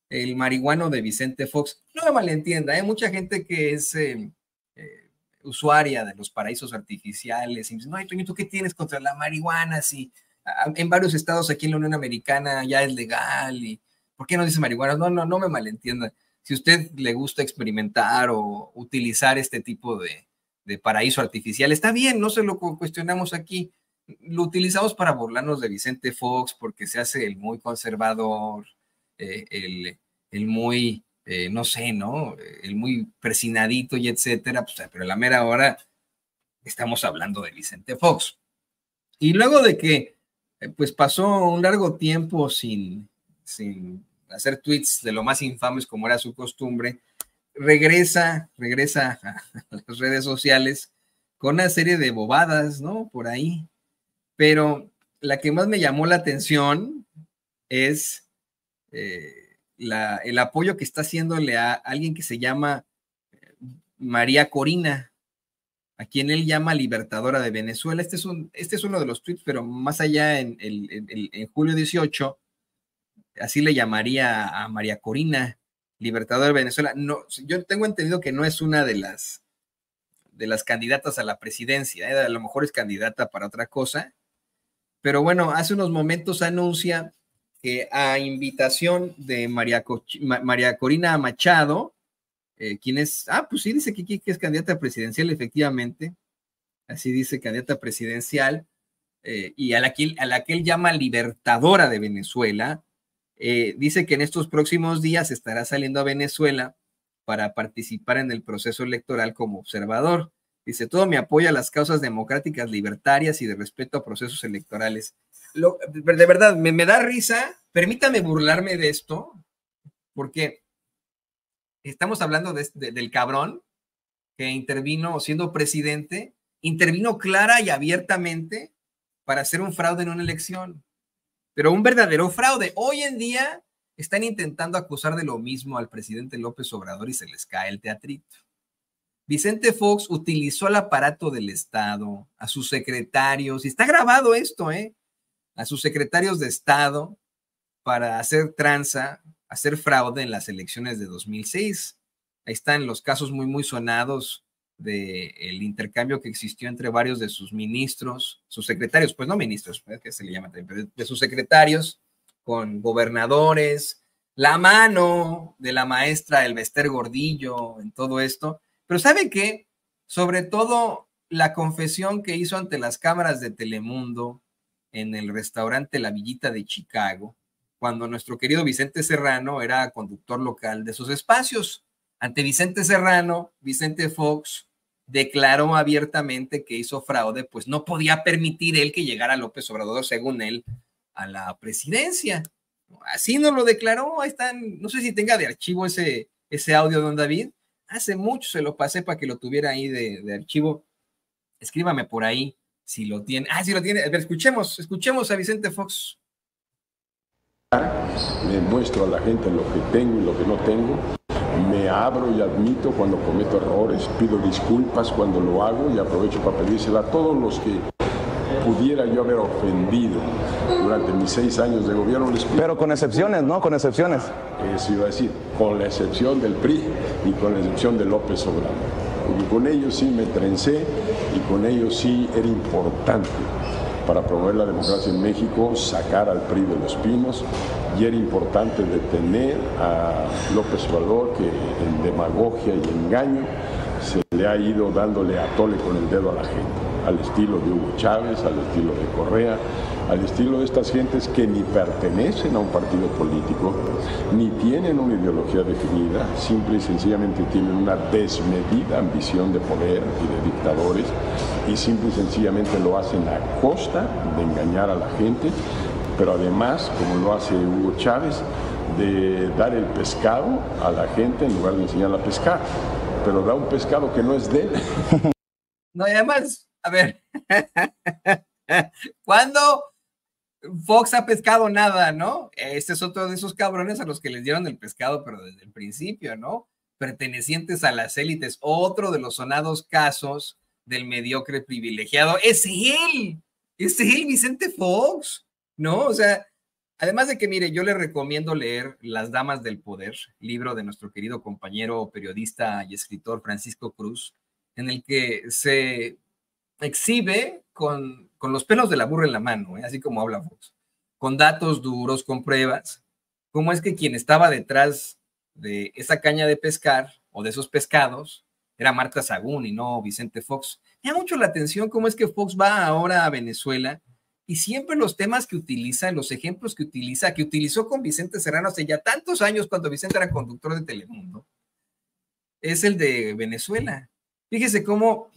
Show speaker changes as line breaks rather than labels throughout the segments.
el marihuano de Vicente Fox. No me malentienda, hay mucha gente que es usuaria de los paraísos artificiales y dice, no, Toño, ¿tú qué tienes contra la marihuana? Si en varios estados aquí en la Unión Americana ya es legal, y ¿por qué no dice marihuana? No me malentienda. Si a usted le gusta experimentar o utilizar este tipo de paraíso artificial, está bien, no se lo cuestionamos aquí. Lo utilizamos para burlarnos de Vicente Fox porque se hace el muy conservador, el muy, no sé, ¿no? El muy persinadito y etcétera, pues, pero a la mera hora estamos hablando de Vicente Fox. Y luego de que pues pasó un largo tiempo sin hacer tweets de lo más infames como era su costumbre, regresa a las redes sociales con una serie de bobadas, ¿no? Por ahí. Pero la que más me llamó la atención es el apoyo que está haciéndole a alguien que se llama María Corina, a quien él llama libertadora de Venezuela. Este es uno de los tweets, pero más allá en julio 18, así le llamaría a María Corina, libertadora de Venezuela. No, yo tengo entendido que no es una de las candidatas a la presidencia, a lo mejor es candidata para otra cosa, pero bueno, hace unos momentos anuncia que a invitación de María Corina Machado, quien es, pues sí, dice que es candidata presidencial, efectivamente, así dice, candidata presidencial, y a la que él llama libertadora de Venezuela, dice que en estos próximos días estará saliendo a Venezuela para participar en el proceso electoral como observador. Dice, todo mi apoyo a las causas democráticas, libertarias y de respeto a procesos electorales. De verdad, me da risa, permítame burlarme de esto, porque estamos hablando del cabrón que intervino siendo presidente, intervino clara y abiertamente para hacer un fraude en una elección, pero un verdadero fraude. Hoy en día están intentando acusar de lo mismo al presidente López Obrador y se les cae el teatrito. Vicente Fox utilizó el aparato del Estado, a sus secretarios, y está grabado esto, a sus secretarios de Estado para hacer tranza, hacer fraude en las elecciones de 2006. Ahí están los casos muy sonados del intercambio que existió entre varios de sus ministros, sus secretarios, pues no ministros, que se le llama también, pero de sus secretarios, con gobernadores, la mano de la maestra Elbester Gordillo en todo esto. Pero ¿sabe qué? Sobre todo la confesión que hizo ante las cámaras de Telemundo en el restaurante La Villita de Chicago, cuando nuestro querido Vicente Serrano era conductor local de esos espacios. Ante Vicente Serrano, Vicente Fox declaró abiertamente que hizo fraude, pues no podía permitir él que llegara López Obrador, según él, a la presidencia. Así nos lo declaró. Ahí están, no sé si tenga de archivo ese audio, don David. Hace mucho se lo pasé para que lo tuviera ahí de archivo. Escríbame por ahí si lo tiene. Sí lo tiene. A ver, escuchemos a Vicente Fox.
Le muestro a la gente lo que tengo y lo que no tengo. Me abro y admito cuando cometo errores. Pido disculpas cuando lo hago y aprovecho para pedírsela a todos los que pudiera yo haber ofendido durante mis 6 años de gobierno.
Pero con excepciones, ¿no? Con excepciones.
Eso iba a decir, con la excepción del PRI y con la excepción de López Obrador. Porque con ellos sí me trencé y con ellos sí era importante para promover la democracia en México, sacar al PRI de los pinos, y era importante detener a López Obrador, que en demagogia y engaño se le ha ido dándole a tole con el dedo a la gente, al estilo de Hugo Chávez, al estilo de Correa, al estilo de estas gentes que ni pertenecen a un partido político, ni tienen una ideología definida, simple y sencillamente tienen una desmedida ambición de poder y de dictadores, y simple y sencillamente lo hacen a costa de engañar a la gente, pero además, como lo hace Hugo Chávez, de dar el pescado a la gente en lugar de enseñarla a pescar, pero da un pescado que no es de él.
No, y además, a ver, ¿cuándo Fox ha pescado nada, no? Este es otro de esos cabrones a los que les dieron el pescado, pero desde el principio, ¿no? Pertenecientes a las élites, otro de los sonados casos del mediocre privilegiado. Es él, Vicente Fox, ¿no? O sea, Además de que, mire, yo le recomiendo leer Las Damas del Poder, libro de nuestro querido compañero periodista y escritor Francisco Cruz, en el que se exhibe con los pelos de la burra en la mano, así como habla Fox, con datos duros, con pruebas, cómo es que quien estaba detrás de esa caña de pescar o de esos pescados era Marta Sagún y no Vicente Fox. Me da mucho la atención cómo es que Fox va ahora a Venezuela y siempre los temas que utiliza, los ejemplos que utiliza, que utilizó con Vicente Serrano hace ya tantos años cuando Vicente era conductor de Telemundo, es el de Venezuela. Fíjese cómo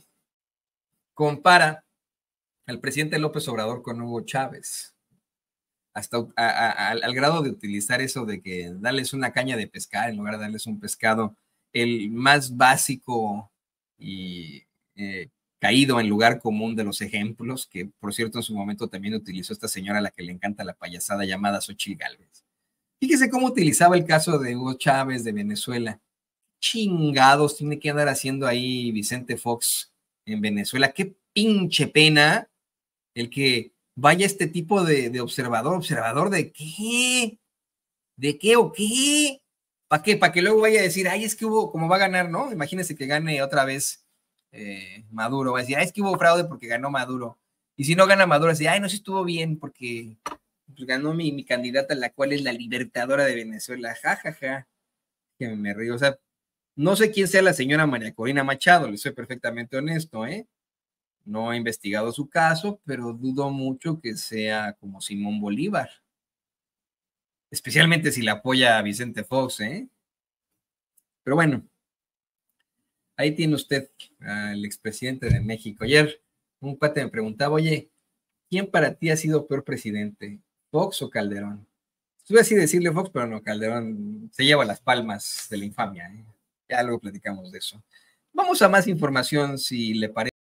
compara al presidente López Obrador con Hugo Chávez, hasta al grado de utilizar eso de que darles una caña de pescar en lugar de darles un pescado, el más básico y caído en lugar común de los ejemplos, que por cierto en su momento también utilizó esta señora a la que le encanta la payasada llamada Xochitl Gálvez. Fíjese cómo utilizaba el caso de Hugo Chávez de Venezuela. Chingados tiene que andar haciendo ahí Vicente Fox en Venezuela. Qué pinche pena el que vaya este tipo de observador de qué, o qué, ¿para qué? Para que luego vaya a decir, ay, es que hubo, como va a ganar, ¿no? Imagínense que gane otra vez Maduro, va a decir, ay, es que hubo fraude porque ganó Maduro, y si no gana Maduro, va a decir, ay, no, sí estuvo bien porque pues, ganó mi candidata, la cual es la libertadora de Venezuela, jajaja, que me río, o sea, no sé quién sea la señora María Corina Machado, le soy perfectamente honesto, no he investigado su caso, pero dudo mucho que sea como Simón Bolívar, especialmente si le apoya a Vicente Fox, Pero bueno, ahí tiene usted al expresidente de México. Ayer un cuate me preguntaba, oye, ¿quién para ti ha sido peor presidente, Fox o Calderón? Estuve así decirle Fox, pero no, Calderón se lleva las palmas de la infamia. Ya luego platicamos de eso. Vamos a más información, si le parece.